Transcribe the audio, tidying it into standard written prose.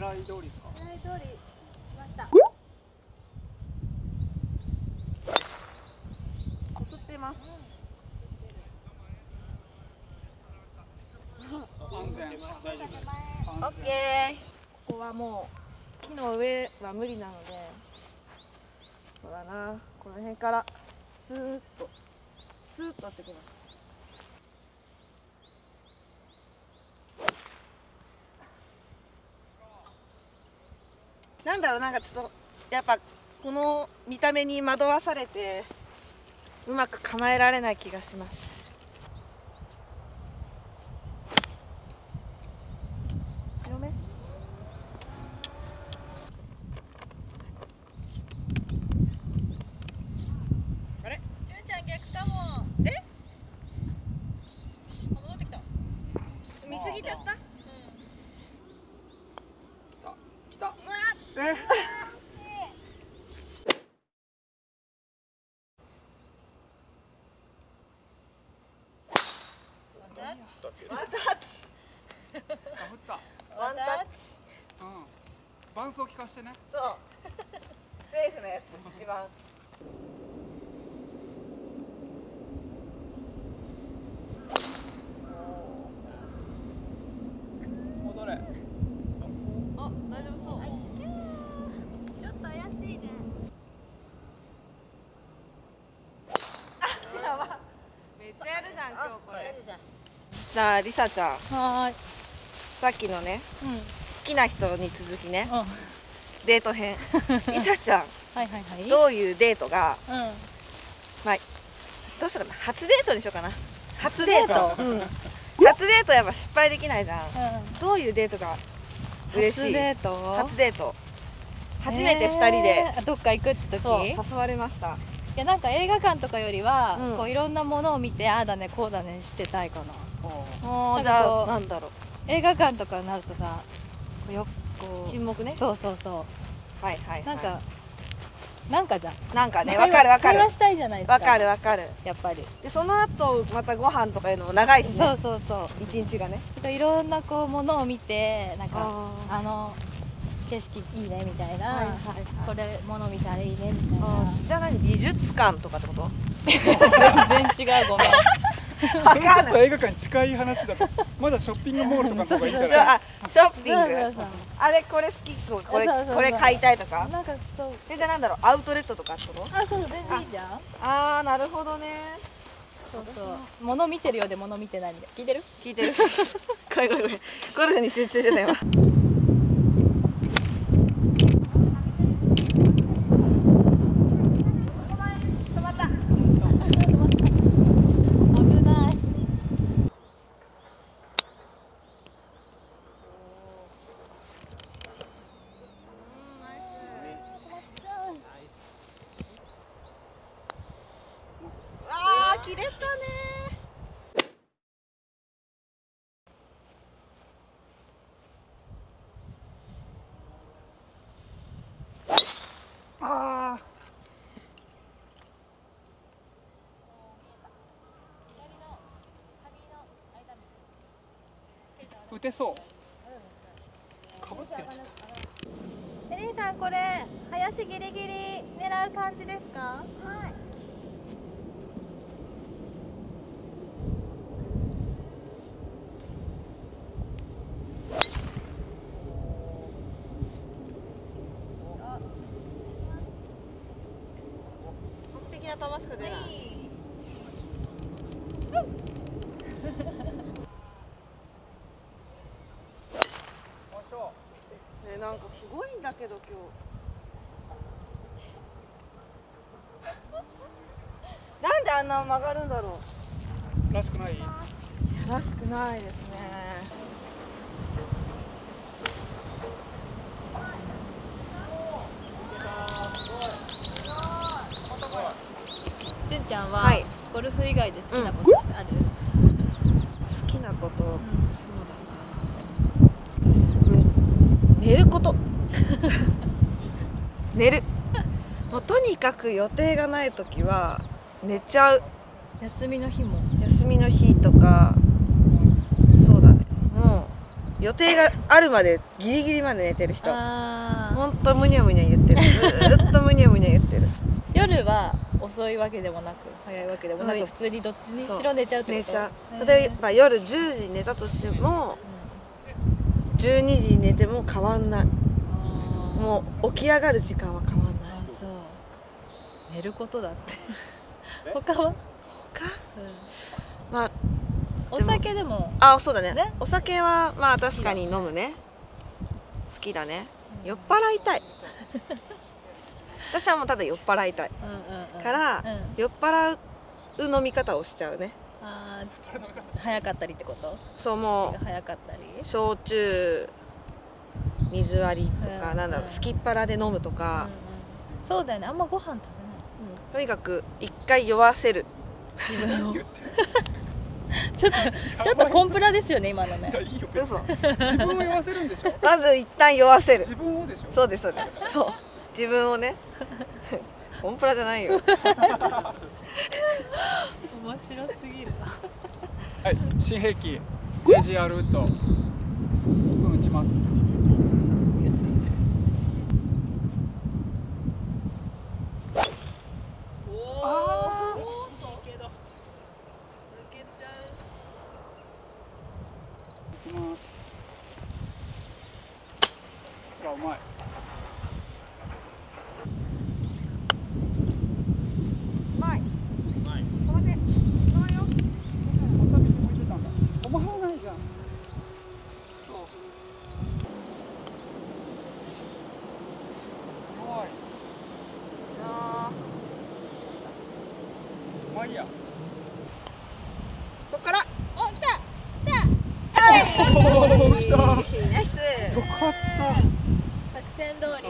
い通りですか？ 狙い通り来ました。 こすってます。 安全、大丈夫。 オッケー。ここはもう木の上は無理なので、そうだな、この辺からスーッとやってきます。なんだろう、なんかちょっとやっぱこの見た目に惑わされてうまく構えられない気がします。強め？あれ？ じゅんちゃん逆かも。戻ってきた。見すぎちゃった？ 来た。 ワンタッチ。ワンタッチ。 伴奏聞かしてね。 そう。セーフなやつ一番。 戻れ。 あ、大丈夫そう。 ちょっと怪しいね。 やば。めっちゃやるじゃん今日これ。さあリサちゃん。 はーい。 さっきのね、好きな人に続きね、 うん。 デート編。リサちゃん、 はいはいはい。 どういうデートが、 うん。 まあどうしようかな、初デートにしようかな。初デート。 初デートうん。初デートやっぱ失敗できないじゃん。どういうデートが嬉しい？ 初デート。 初デート。初めて2人で、 どっか行くって時。 そう誘われました。 いやなんか映画館とかよりは、 うんこういろんなものを見てああだねこうだねしてたいかな。 もうじゃあなんだろう。 映画館とかになるとさ、こう沈黙ね。 そうそうそはいはいはい。 う。なんかじゃん。 なんかね、わかるわかる。 会話したいじゃないですか。 わかるわかる。 やっぱり。 でその後またご飯とかいうのも長いしね。 そうそうそう。 一日がね。 いろんなこうものを見てなんかあ景色いいねみたいな、 はいはいはいこれもの見たらいいねみたいな。 じゃあ何、美術館とかってこと？ 全然違う、ごめん。 それちょっと映画館に近い話だと、まだショッピングモールとかの方がいいんじゃない？ あ、ショッピング。 そうそうそうあれこれ好き、こそうそうそうれ買いたいとか。 なんかそう。 でなんだろう、アウトレットとかってこと？ あ、そう全然いいじゃん。 ああ、なるほどね。 そうそう。物見てるようで物見てないみたい。聞いてる？ 聞いてる。ごめんごめんごめん。ゴルフに集中してた今。止まった。 危ない。 ああ、切れたね。 ああ。打てそう。かぶってやっちゃった。 エリーさんこれ林ギリギリ狙う感じですか？はい。 完璧な球しか出ない。ね、なんかすごいんだけど今日。なんであんな曲がるんだろらしくない？ う。らしくないですね。 じゅんちゃんは、 はい、 ゴルフ以外で好きなことってある？ 好きなこと、そうだな。寝ること。寝る。もうとにかく予定がない時は寝ちゃう。 休みの日も。 休みの日とか、そうだね。も予定があるまでギリギリまで寝てる人。 あほんとむにゃむにゃ言ってる。ずーっとむにゃむにゃ言ってる。 夜は遅いわけでもなく早いわけでもなく、普通にどっちにしろ寝ちゃうってこと。 寝ちゃう。例えば夜10時に寝たとしても12時に寝ても変わんない。もう起き上がる時間は変わんない。 あ、そう。寝ることだって。他は？ 他？まあお酒でも。 あ、そうだね。 ね、 お酒はまあ確かに飲むね。好きだね。酔っ払いたい。私はもうただ酔っ払いたいから、酔っ払う飲み方をしちゃうね。 ああ、早かったりってこと？ そう、もう早かったり。 焼酎、水割りとか、なんだろう、すきっ腹で飲むとか。 そうだよね。あんまご飯食べない。 とにかく一回酔わせる。 自分を。ちょっとコンプラですよね、今のね。 嘘。 自分を酔わせるんでしょ。 まず一旦酔わせる。 自分をでしょ。 そうです、そうです。そう。自分をね。コンプラじゃないよ。 面白すぎる。 はい、新兵器 JGR ウッドスプーン打ちます。うまい。 うまい。止まって。止まるよ。 また見てもいてたんだ。止まらないじゃん。そう。うまい。うまいや。 そっから。 お、来た。 おお、来た。 ナイス。 よかった。 作戦通り。